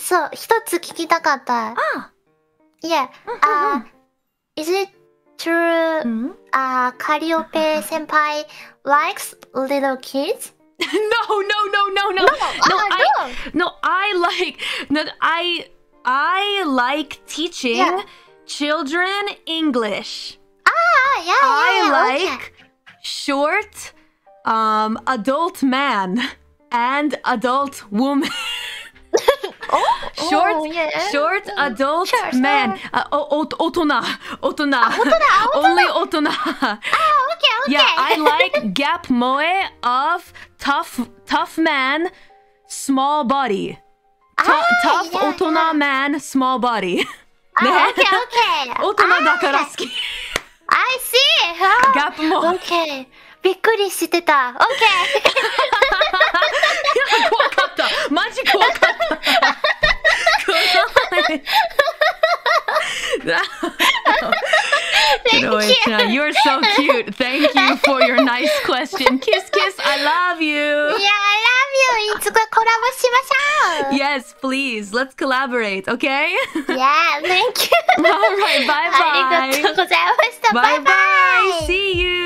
そう、一つ聞きたかった。Yeah. Is it true? Calliope senpai likes little kids? No. I like teaching children English. I like short adult man and adult woman. Short adult man. 大人 Only 大人 Okay. Yeah, I like gap moe of tough man, small body. Tough 大人 man, small body. ね Okay. 大人だから好き。 I see. Gap moe. Okay. びっくりしてた。Okay. 怖かった。マジ怖かった。You're so cute. Thank you for your nice question. Kiss, kiss. I love you. Yeah, I love you. いつかコラボしましょう。 Yes, please. Let's collaborate, okay? Yeah, thank you. All right, bye bye. ありがとうございました。 Bye bye. See you.